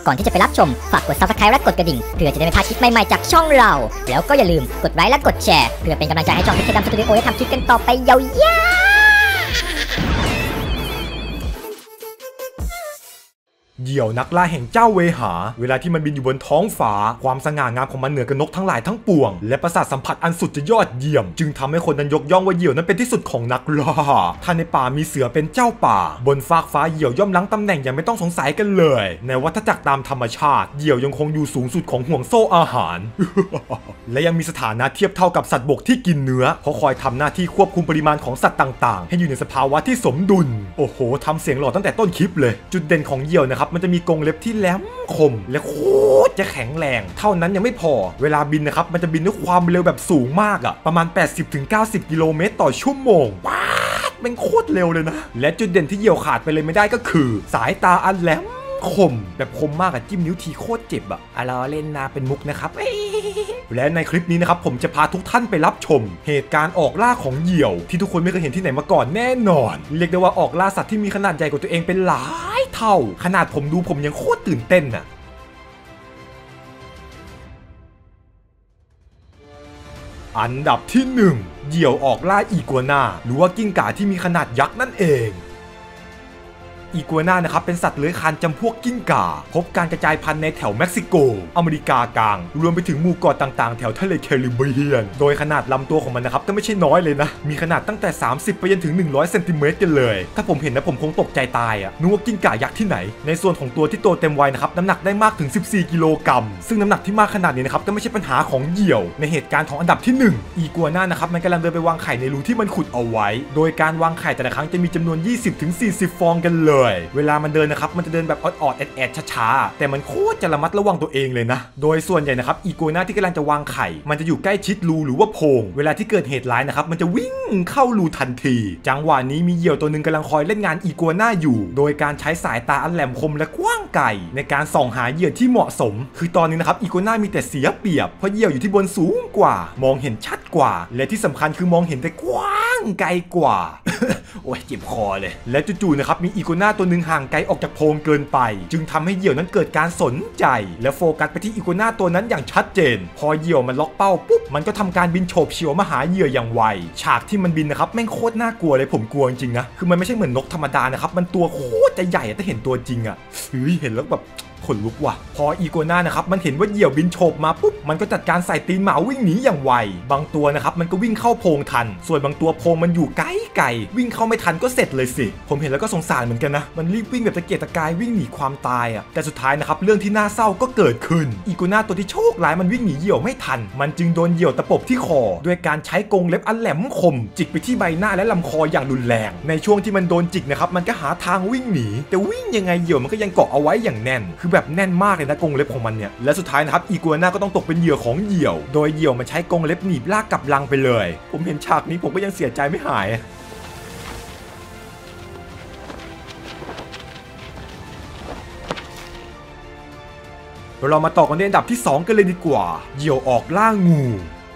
ก่อนที่จะไปรับชมฝากกด Subscribe และกดกระดิ่งเพื่อจะได้ไม่พลาดคลิปใหม่ๆจากช่องเราแล้วก็อย่าลืมกดไลค์และกดแชร์เพื่อเป็นกำลังใจให้ช่องพิกดำสตูดิโอได้ทำคลิปกันต่อไปยาวๆเหยี่ยวนักล่าแห่งเจ้าเวหาเวลาที่มันบินอยู่บนท้องฟ้าความสง่างามของมันเหนือกนกทั้งหลายทั้งปวงและประสาทสัมผัสอันสุดจะยอดเยี่ยมจึงทำให้คนนั้นยกย่องว่าเหยี่ยวนั้นเป็นที่สุดของนักล่าถ้าในป่ามีเสือเป็นเจ้าป่าบนฟากฟ้าเหยี่ยวย่อมล้างตำแหน่งอย่างไม่ต้องสงสัยกันเลยในวัฏจักรตามธรรมชาติเหยี่ยวยังคงอยู่สูงสุดของห่วงโซ่อาหาร และยังมีสถานะเทียบเท่ากับสัตว์บกที่กินเนื้อเพราะคอยทำหน้าที่ควบคุมปริมาณของสัตว์ต่างๆให้อยู่ในสภาวะที่สมดุลโอ้โหทำเสียงหล่อตั้งแต่ต้นคลิปเลยจุดเด่นของเหยี่ยวนะครับมันจะมีกรงเล็บที่แหลมคมและโคตรจะแข็งแรงเท่านั้นยังไม่พอเวลาบินนะครับมันจะบินด้วยความเร็วแบบสูงมากอะประมาณ 80-90 กิโลเมตรต่อชั่วโมงว้าวมันโคตรเร็วเลยนะและจุดเด่นที่เหยี่ยวขาดไปเลยไม่ได้ก็คือสายตาอันแหลมคมแบบคมมากอะจิ้มนิ้วทีโคตรเจ็บอะล้อเล่นนะเป็นมุกนะครับและในคลิปนี้นะครับผมจะพาทุกท่านไปรับชมเหตุการณ์ออกล่าของเหยี่ยวที่ทุกคนไม่เคยเห็นที่ไหนมาก่อนแน่นอนเรียกได้ว่าออกล่าสัตว์ที่มีขนาดใหญ่กว่าตัวเองเป็นหลายเท่าขนาดผมดูผมยังโคตรตื่นเต้นอะอันดับที่1เหยี่ยวออกล่าอีกัวน่าหรือว่ากิ้งก่าที่มีขนาดยักษ์นั่นเองอีกัวน่านะครับเป็นสัตว์เลื้อยคลานจำพวกกิ้งก่าพบการกระจายพันธุ์ในแถวเม็กซิโกอเมริกากลางรวมไปถึงหมู่เกาะต่างๆแถวทะเลแคริบเบียนโดยขนาดลำตัวของมันนะครับก็ไม่ใช่น้อยเลยนะมีขนาดตั้งแต่30ไปจนถึง100เซนติเมตรกันเลยถ้าผมเห็นนะผมคงตกใจตายอ่ะนึกว่ากิ้งก่ายักษ์ที่ไหนในส่วนของตัวที่โตเต็มวัยนะครับน้ำหนักได้มากถึง14กิโลกรัมซึ่งน้ำหนักที่มากขนาดนี้นะครับก็ไม่ใช่ปัญหาของเหยี่ยวในเหตุการณ์ของอันดับที่1อีกัวน่านะครับมันกำลังเดินไปวางไข่ในรูที่มันขุดเอาไว้โดยการวางไข่แต่ละครั้งจะมีจำนวน 20-40 ฟองกันเลยเวลามันเดินนะครับมันจะเดินแบบออดๆแอดๆช้าๆแต่มันโคตรจะระมัดระวังตัวเองเลยนะโดยส่วนใหญ่นะครับอีกัวน่าที่กำลังจะวางไข่มันจะอยู่ใกล้ชิดรูหรือว่าโพรงเวลาที่เกิดเหตุร้ายนะครับมันจะวิ่งเข้ารูทันทีจังหวะนี้มีเหยี่ยวตัวหนึ่งกำลังคอยเล่นงานอีกัวน่าอยู่โดยการใช้สายตาอันแหลมคมและกว้างไกลในการส่องหาเหยื่อที่เหมาะสมคือตอนนี้นะครับอีกัวน่ามีแต่เสียเปรียบเพราะเหยี่ยวอยู่ที่บนสูงกว่ามองเห็นชัดกว่าและที่สำคัญคือมองเห็นแต่กว้างไกลกว่า โอ้ยเจ็บคอเลยและจู่ๆนะครับมีอีกัวน่าตัวหนึ่งห่างไกลออกจากโพรงเกินไปจึงทำให้เหยี่ยวนั้นเกิดการสนใจและโฟกัสไปที่อีกัวน่าตัวนั้นอย่างชัดเจนพอเหยี่ยวมันล็อกเป้าปุ๊บมันก็ทำการบินโฉบเฉี่ยวมาหาเหยื่ออย่างไวฉากที่มันบินนะครับแม่งโคตรน่ากลัวเลยผมกลัวจริงๆนะคือมันไม่ใช่เหมือนนกธรรมดานะครับมันตัวโคตรจะใหญ่แต่เห็นตัวจริงอะเห็นแล้วแบบขนลุกว่ะพออีกัวน่านะครับมันเห็นว่าเหยี่ยวบินโฉบมาปุ๊บมันก็จัดการใส่ตีนหมาวิ่งหนีอย่างไวบางตัวนะครับมันก็วิ่งเข้าโพรงทันส่วนบางตัวโพรงมันอยู่ไกลๆวิ่งเข้าไม่ทันก็เสร็จเลยสิผมเห็นแล้วก็สงสารเหมือนกันนะมันรีบวิ่งแบบตะเกียกตะกายวิ่งหนีความตายอ่ะแต่สุดท้ายนะครับเรื่องที่น่าเศร้าก็เกิดขึ้นอีกัวน่าตัวที่โชคร้ายมันวิ่งหนีเหยี่ยวไม่ทันมันจึงโดนเหยี่ยวตะปบที่คอด้วยการใช้กรงเล็บอันแหลมคมจิกไปที่ใบหน้าและลำคออย่างรุนแรงในช่วงที่มันโดนจิกนะครับมันก็หาทางวิ่งหนีแต่วิ่งยังไงเหยี่ยวมันก็ยังเกาะเอาไว้อย่างแน่นคือแบบแน่นมากเลยนะกรงเล็บของมันเนี่ยและสุดท้ายนะครับอีกัวน่าก็ต้องตกเป็นเหยื่อของเหยี่ยวโดยเหยี่ยวมันใช้กรงเล็บหนีบลากกลับรังไปเลยผมเห็นฉากนี้ผมก็ยังเสียใจไม่หายเรามาต่อกันในอันดับที่2กันเลยดีกว่าเหยี่ยวออกล่างู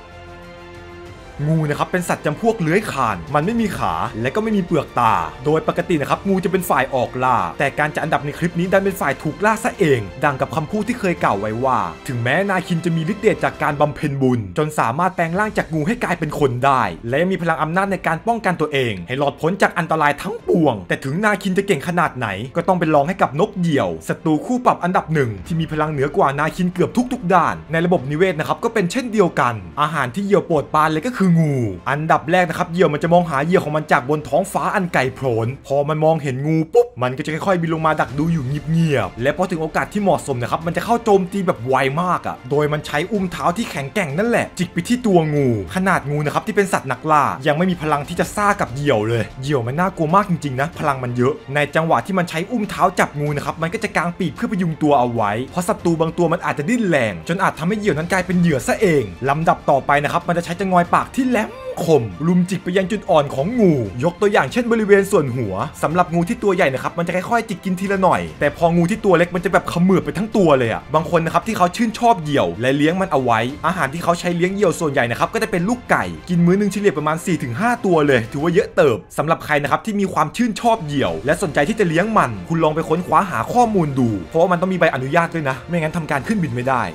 นะครับเป็นสัตว์จำพวกเลื้อยคลานมันไม่มีขาและก็ไม่มีเปลือกตาโดยปกตินะครับงูจะเป็นฝ่ายออกล่าแต่การจัดอันดับในคลิปนี้ดันเป็นฝ่ายถูกล่าซะเองดังกับคำพูดที่เคยกล่าวไว้ว่าถึงแม้นาคินจะมีฤทธิ์เดชจากการบำเพ็ญบุญจนสามารถแปลงร่างจากงูให้กลายเป็นคนได้และมีพลังอำนาจในการป้องกันตัวเองให้หลอดพ้นจากอันตรายทั้งปวงแต่ถึงนาคินจะเก่งขนาดไหนก็ต้องเป็นรองให้กับนกเหยี่ยวศัตรูคู่ปรับอันดับ1ที่มีพลังเหนือกว่านาคินเกือบทุกด้านในระบบนิเวศนะครับก็เป็นเช่นเดียวกันอาหารที่เหยี่ยวโปรดปรานเลยก็คืองูอันดับแรกนะครับเหยี่ยวมันจะมองหาเหยื่อของมันจากบนท้องฟ้าอันไกลโพ้นพอมันมองเห็นงูปุ๊บมันก็จะค่อยๆบินลงมาดักดูอยู่เงียบๆและพอถึงโอกาสที่เหมาะสมนะครับมันจะเข้าโจมตีแบบไวมากอ่ะโดยมันใช้อุ้งเท้าที่แข็งแกร่งนั่นแหละจิกไปที่ตัวงูขนาดงูนะครับที่เป็นสัตว์นักล่ายังไม่มีพลังที่จะซ่ากับเหยี่ยวเลยเหยี่ยวมันน่ากลัวมากจริงๆนะพลังมันเยอะในจังหวะที่มันใช้อุ้งเท้าจับงูนะครับมันก็จะกางปีกเพื่อพยุงตัวเอาไว้เพราะศัตรูบางตัวมันอาจจะดิ้นแรงจนอาจทำให้เหยี่ยวนั้นกลายเป็นเหยื่อซะเองลำดับต่อไปนะครับมันจะใช้จงอยปากที่แหลมคมลุมจิกไปยังจุดอ่อนของงูยกตัวอย่างเช่นบริเวณส่วนหัวสำหรับงูที่ตัวใหญ่นะครับมันจะค่อยๆจิกกินทีละหน่อยแต่พองูที่ตัวเล็กมันจะแบบเขมือบไปทั้งตัวเลยบางคนนะครับที่เขาชื่นชอบเหยี่ยวและเลี้ยงมันเอาไว้อาหารที่เขาใช้เลี้ยงเหยี่ยวส่วนใหญ่นะครับก็จะเป็นลูกไก่กินมื้อนึงเฉลี่ยประมาณ 4-5 ตัวเลยถือว่าเยอะเติบสำหรับใครนะครับที่มีความชื่นชอบเหยี่ยวและสนใจที่จะเลี้ยงมันคุณลองไปค้นคว้าหาข้อมูลดูเพราะว่ามันต้องมีใบอนุญาตด้วยนะไม่งั้นทำการขึ้นบินไม่ได้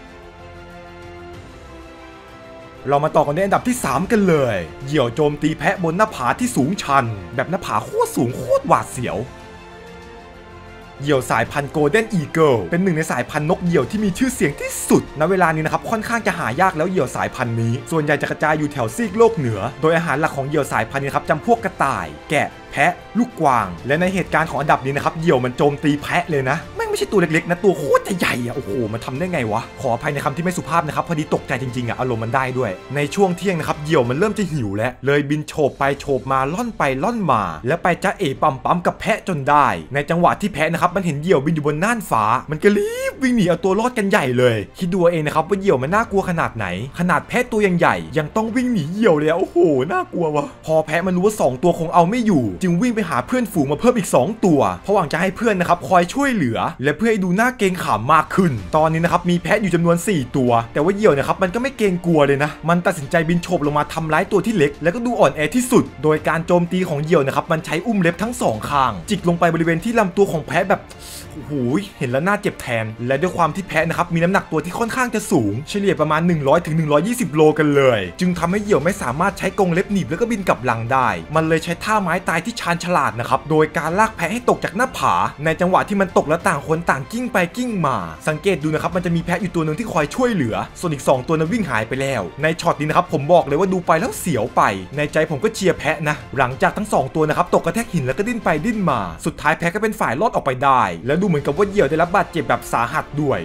เรามาต่อกันในอันดับที่3กันเลยเหยี่ยวโจมตีแพะบนหน้าผาที่สูงชันแบบหน้าผาโคตรสูงโคตรหวาดเสียวเหยี่ยวสายพันธุ์โกลเด้นอีเกิลเป็นหนึ่งในสายพันธุ์นกเหยี่ยวที่มีชื่อเสียงที่สุดณเวลานี้นะครับค่อนข้างจะหายากแล้วเหยี่ยวสายพันธุ์นี้ส่วนใหญ่จะกระจายอยู่แถวซีกโลกเหนือโดยอาหารหลักของเหยี่ยวสายพันธุ์นี้ครับจำพวกกระต่ายแกะแพะลูกกวางและในเหตุการณ์ของอันดับนี้นะครับเหยี่ยวมันโจมตีแพะเลยนะไม่ใช่ตัวเล็กๆนะตัวโคตรใหญ่โอ้โหมันทำได้ไงวะขออภัยในคำที่ไม่สุภาพนะครับพอดีตกใจจริงๆอารมณ์มันได้ด้วยในช่วงเที่ยงนะครับเหยี่ยวมันเริ่มจะหิวแล้วเลยบินโฉบไปโฉบมาล่อนไปล่อนมาแล้วไปจ้าเอ๋ปั๊มกับแพะจนได้ในจังหวะที่แพะนะครับมันเห็นเหยี่ยวบินอยู่บนน่านฟ้ามันก็รีบวิ่งหนีเอาตัวรอดกันใหญ่เลยคิดดูเองนะครับว่าเหยี่ยวมันน่ากลัวขนาดไหนขนาดแพะตัวยังใหญ่ยังต้องวิ่งหนีเหยี่ยวเลยโอ้โหน่ากลัววะพอแพะมันรู้ว่า2ตัวคงเอาไม่อยู่จึงวิ่งไปหาเพื่อนฝูงมาเพิ่มอีก2ตัวเพราะหวังจะให้เพื่อนนะครับคอยช่วยเหลือและเพื่อให้ดูน่าเกรงขามมากขึ้นตอนนี้นะครับมีแพะอยู่จำนวน4ตัวแต่ว่าเหยี่ยวนะครับมันก็ไม่เกรงกลัวเลยนะมันตัดสินใจบินโฉบลงมาทำร้ายตัวที่เล็กแล้วก็ดูอ่อนแอที่สุดโดยการโจมตีของเหยี่ยวนะครับมันใช้อุ้มเล็บทั้ง2ข้างจิกลงไปบริเวณที่ลำตัวของแพะแบบโอ้โหเห็นแล้วน่าเจ็บแทนและด้วยความที่แพะนะครับมีน้ำหนักตัวที่ค่อนข้างจะสูงเฉลี่ยประมาณ100-120 โลกันเลยจึงทำให้เหยี่ยวไม่สามารถใช้กรงเล็บหนีบแล้วก็บินกลับหลังได้มันเลยใช้ท่าไม้ตายที่ชาญฉลาดนะครับโดยการลากแพะให้ตกจากหน้าผาในจังหวะที่มันตกแล้วต่างคนต่างกิ้งไปกิ้งมาสังเกตดูนะครับมันจะมีแพะอยู่ตัวหนึ่งที่คอยช่วยเหลือส่วนอีก2ตัวนั้นวิ่งหายไปแล้วในช็อตนี้นะครับผมบอกเลยว่าดูไปแล้วเสียวไปในใจผมก็เชียร์แพะนะหลังจากทั้ง2ตัวนะครับตกกระแทกหินแล้วก็ดิ้นไปดิ้นมาสุดท้ายแพะก็เป็นฝ่ายรอดออกไปได้และดูเหมือนกับว่าเหยี่ยวได้รับบาดเจ็บแบบสาหัสด้วย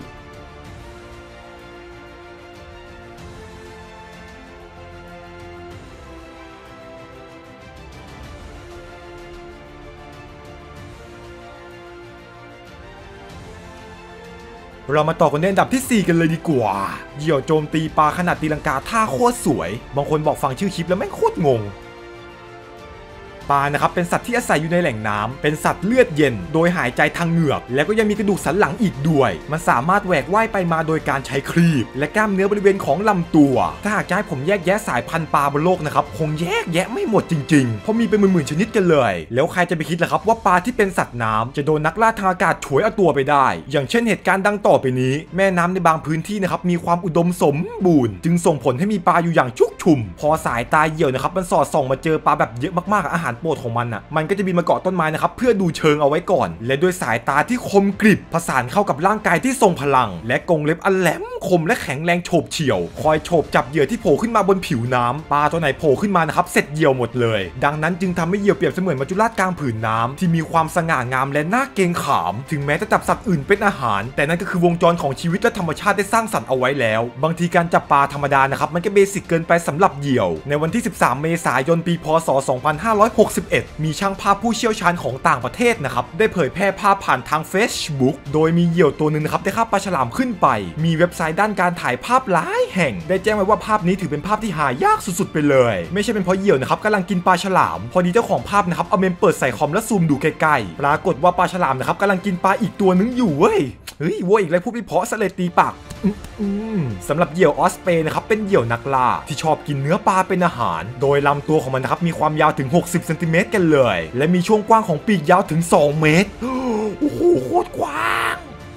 เรามาต่อกันในอันดับที่4กันเลยดีกว่าเหยี่ยวโจมตีปลาขนาดตีลังกาท่าโคตรสวยบางคนบอกฟังชื่อคลิปแล้วแม่งโคตรงงปลานะครับเป็นสัตว์ที่อาศัยอยู่ในแหล่งน้ำเป็นสัตว์เลือดเย็นโดยหายใจทางเหงือกแล้วก็ยังมีกระดูกสันหลังอีกด้วยมันสามารถแหวกว่ายไปมาโดยการใช้ครีบและกล้ามเนื้อบริเวณของลำตัวถ้าหากจะให้ผมแยกแยะสายพันธุ์ปลาบนโลกนะครับคงแยกแยะไม่หมดจริงๆเพราะมีเป็นหมื่นๆชนิดกันเลยแล้วใครจะไปคิดล่ะครับว่าปลาที่เป็นสัตว์น้ำจะโดนนักล่าทางอากาศฉวยเอาตัวไปได้อย่างเช่นเหตุการณ์ดังต่อไปนี้แม่น้ำในบางพื้นที่นะครับมีความอุดมสมบูรณ์จึงส่งผลให้มีปลาอยู่อย่างชุกชุมพอสายตาเหยี่ยวนะครับมันสอดส่องมาเจอปลาแบบเยอะมากๆอาหารโปรดของมันมันก็จะบินมาเกาะต้นไม้นะครับเพื่อดูเชิงเอาไว้ก่อนและด้วยสายตาที่คมกริบผสานเข้ากับร่างกายที่ทรงพลังและกรงเล็บอันแหลมคมและแข็งแรงโฉบเฉี่ยวคอยโฉบจับเหยื่อที่โผล่ขึ้นมาบนผิวน้ำปลาตัวไหนโผล่ขึ้นมานะครับเสร็จเหยี่ยวหมดเลยดังนั้นจึงทำให้เหยี่ยวเปรียบเสมือนมัจจุราชกลางผืนน้ำที่มีความสง่างามและน่าเกรงขามถึงแม้จะจับสัตว์อื่นเป็นอาหารแต่นั่นก็คือวงจรของชีวิตและธรรมชาติได้สร้างสรรค์เอาไว้แล้วบางทีการจับปลาธรรมดานะครับมันก็เบสิกเกินไปสำหรับเหยี่ยวในวันที่13 เมษายนปีพ.ศ. 2561มีช่างภาพผู้เชี่ยวชาญของต่างประเทศนะครับได้เผยแพร่ภาพผ่านทาง Facebook โดยมีเหยี่ยวตัวหนึ่งนะครับได้ฆ่าปลาฉลามขึ้นไปมีเว็บไซต์ด้านการถ่ายภาพหลายแห่งได้แจ้งไว้ว่าภาพนี้ถือเป็นภาพที่หายากสุดๆไปเลยไม่ใช่เป็นเพราะเหยี่ยวนะครับกำลังกินปลาฉลามพอดีเจ้าของภาพนะครับเอาเมมเปิดใส่คอมแล้วซูมดูใกล้ๆปรากฏว่าปลาฉลามนะครับกำลังกินปลาอีกตัวนึงอยู่เว้ยวัวอีกแล้วพูดไม่เพราะซะเลยตีปากสำหรับเหยี่ยวออสเปรย์นะครับเป็นเหยี่ยวนักล่าที่ชอบกินเนื้อปลาเป็นอาหารโดยลำตัวของมันนะครับมีความยาวถึง60 เซนติเมตรกันเลยและมีช่วงกว้างของปีกยาวถึง2 เมตรโอ้โหโคตรกว้าง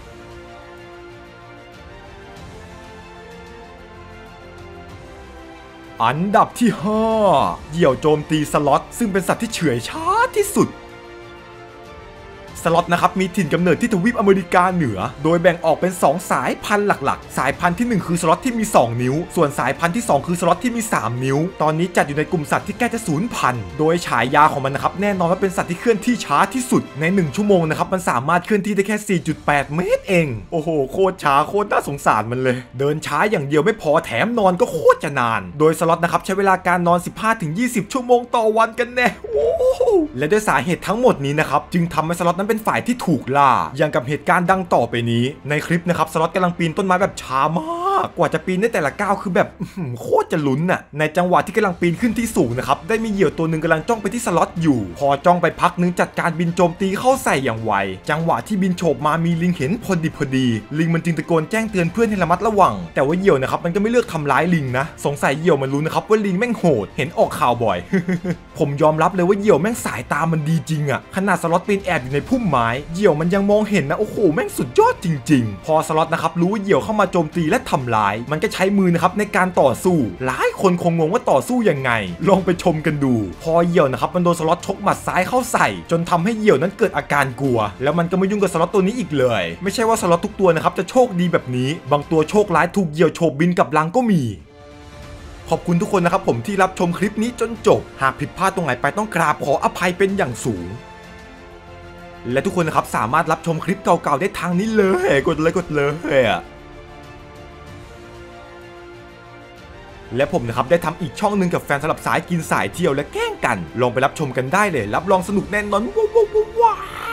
อันดับที่5เหยี่ยวโจมตีสล็อตซึ่งเป็นสัตว์ที่เฉื่อยช้าที่สุดสล็อตนะครับมีถิ่นกำเนิดที่ทวีปอเมริกาเหนือโดยแบ่งออกเป็น2สายพันธุ์หลักๆสายพันธุ์ที่1คือสล็อตที่มี2นิ้วส่วนสายพันธุ์ที่2คือสล็อตที่มี3นิ้วตอนนี้จัดอยู่ในกลุ่มสัตว์ที่ใกล้จะสูญพันธุ์โดยฉายาของมันนะครับแน่นอนว่าเป็นสัตว์ที่เคลื่อนที่ช้าที่สุดใน1 ชั่วโมงนะครับมันสามารถเคลื่อนที่ได้แค่ 4.8 เมตรเองโอ้โหโคตรช้าโคตรน่าสงสารมันเลยเดินช้าอย่างเดียวไม่พอแถมนอนก็โคตรจะนานโดยสล็อตนะครับใช้เวลาการนอน 15-20 ชั่วโมงต่อวันกันแน่และด้วยสาเหตุทั้งหมดนี้นะครับจึงทำให้สล็อตนั้นเป็นฝ่ายที่ถูกอย่างกับเหตุการณ์ดังต่อไปนี้ในคลิปนะครับสล็อตกำลังปีนต้นไม้แบบช้ามากากกว่าจะปีนได้แต่ละก้าวคือแบบโคตรจะลุ้นน่ะในจังหวะที่กำลังปีนขึ้นที่สูงนะครับได้มีเหยี่ยวตัวหนึ่งกำลังจ้องไปที่สล็อตอยู่พอจ้องไปพักนึงจัดการบินโจมตีเข้าใส่อย่างไวจังหวะที่บินโฉบมามีลิงเห็นพอดีลิงมันจึงตะโกนแจ้งเตือนเพื่อนให้ระมัดระวังแต่ว่าเหยี่ยวนะครับมันก็ไม่เลือกทำร้ายลิงนะสงสัยเหยี่ยวมันรู้นะครับว่าลิงแม่งโหดเห็นออกข่าวบ่อย ผมยอมรับเลยว่าเหยี่ยวแม่งสายตามันดีจริงอะขนาดสล็อตปีนแอบอยู่ในพุ่มไม้เหยี่ยวมันยังมองเห็นนะโอ้โหแม่งสุดยอดจริงๆพอสล็อตนะครับรู้ว่าเหยี่ยวเข้ามาโจมตีและทำร้ายมันก็ใช้มือนะครับในการต่อสู้หลายคนคงงงว่าต่อสู้ยังไงลองไปชมกันดูพอเหยี่ยวนะครับมันโดนสล็อตชกหมัดซ้ายเข้าใส่จนทำให้เหยี่ยวนั้นเกิดอาการกลัวแล้วมันก็ไม่ยุ่งกับสล็อตตัวนี้อีกเลยไม่ใช่ว่าสล็อตทุกตัวนะครับจะโชคดีแบบนี้บางตัวโชคร้ายถูกเหยี่ยวโฉบบินกับลังก็มีขอบคุณทุกคนนะครับผมที่รับชมคลิปนี้จนจบหากผิดพลาดตรงไหนไปต้องกราบขออภัยเป็นอย่างสูงและทุกคนนะครับสามารถรับชมคลิปเก่าๆได้ทางนี้เลยกดเลยและผมนะครับได้ทำอีกช่องหนึ่งกับแฟนสลับสายกินสายเที่ยวและแกล้งกันลองไปรับชมกันได้เลยรับรองสนุกแน่นอนว้าว